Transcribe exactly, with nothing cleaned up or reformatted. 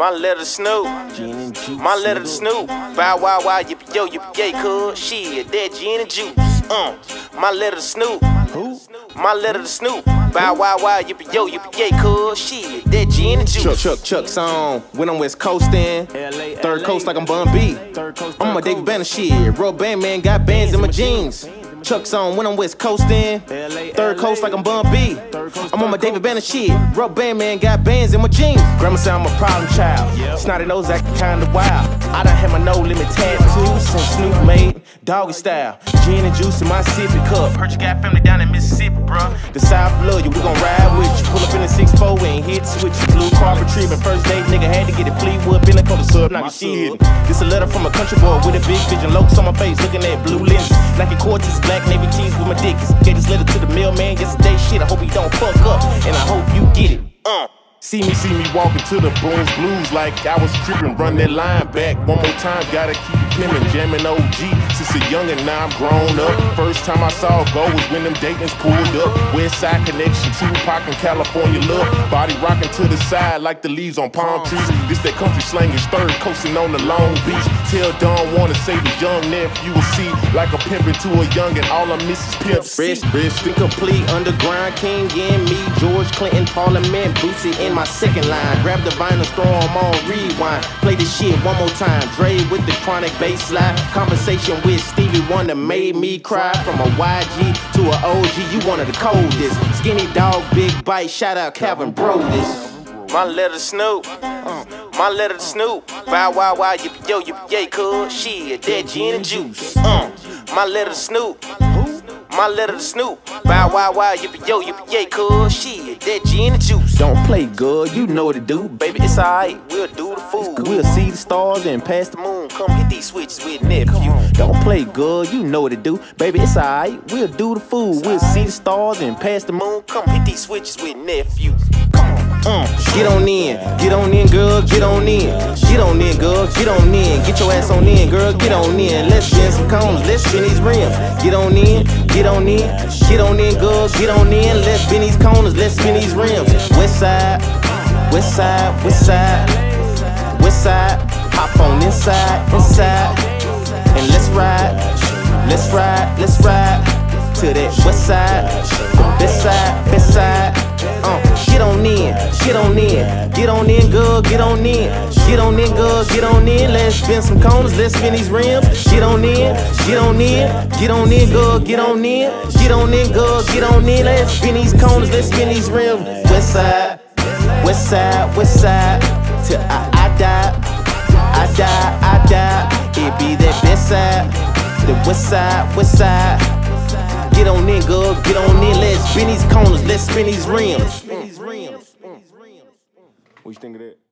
My letter Snoop, my letter Snoop. Bow wow wow, yippee yo, yippee yay, cuz shit, that gin and juice. Uh, my letter Snoop, who? My letter Snoop. Bow wow wow, yippee yo, yippee yay, cuz shit, that gin and juice. Chuck, Chuck, Chuck's on when I'm West Coastin'. Third coast like I'm Bun B. I'm a David Banner shit. Real band man, got bands in my jeans. Chuck's on when I'm West Coastin'. Third coast like I'm Bun B. I'm on my David Banner shit. Rub band man, got bands in my jeans. Grandma said I'm a problem child. Snotty nose acting kinda wild. I done had my no limit tattoos since Snoop made doggy style. Gin and juice in my sippy cup. Heard you got family down in Mississippi, bruh. The South love you, we gon' ride with you. Pull up in the six four and hit switch. Blue carpet treatment, first date, nigga had to get it. Fleetwood, been a cold sub, knock your shit. This a letter from a country boy with a big vision. Lokes on my face, looking at blue lenses. Nike Cortez, black navy tees with my dickies. Gave this letter to the mailman yesterday, shit. I hope he don't fuck up, and I hope you get it. Uh. See me, see me walking to the Boone's Blues like I was tripping. Run that line back one more time, gotta keep it pimpin'. Jamming O G since a youngin', now I'm grown up. First time I saw a go was when them Dayton's pulled up. West Side Connection, Tupac and California love. Body rocking to the side like the leaves on palm trees. This that country slang is third coasting on the Long Beach. Tell Don wanna say the young nephew will see like a pimpin' to a youngin'. All I miss is pimp C. Rest, rest, incomplete, underground king and me. George Clinton, Parliament, Bootsy in my second line. Grab the vinyl, throw them on rewind. Play this shit one more time. Dre with the chronic bass line. Conversation with Stevie Wonder made me cry. From a Y G to a O G, you one of the coldest. Skinny dog, big bite, shout out Calvin Brodus. My letter Snoop, uh, my letter Snoop. Bow wow wow, yippee yo, yippee yay, cuz shit, that gin and juice. Uh, my letter Snoop, my letter Snoop. Bow wow wow, yippee yo, yippee yay, cuz shit, that gin and juice. Don't play good, you know what to do, baby. It's alright, we'll do the fool. We'll see the stars and pass the moon. Come hit these switches with nephew. Don't play good, you know what to do, baby. It's alright, we'll do the fool. We'll see the stars and pass the moon. Come hit these switches with nephew. Come on. Uh, get on in, get on in, girl, get on in. Get on in, girl, get on in. Get your ass on in, girl, get on in. Let's spin some cones, let's spin these rims. Get on in, get on in, get on in, girl, get on in. Let's spin these corners, let's spin these rims. West side, west side, west side, west side. Hop on inside, inside, and let's ride, let's ride, let's ride to that west side, best side, best side. Uh, get on in, get on in, get on in, girl, get on in, get on in, girl, get on in. Let's spin some corners, let's spin these rims. Get on in, get on in, get on in, girl, get on in, get on in, girl, get on in. Let's spin these corners, let's spin these rims. West side, west side, west side, till I, I die, I die, I die. It be that best side, the west side, west side. Get on in, girl, get on in. Let's spin these corners, let's spin these rims. What you think of that?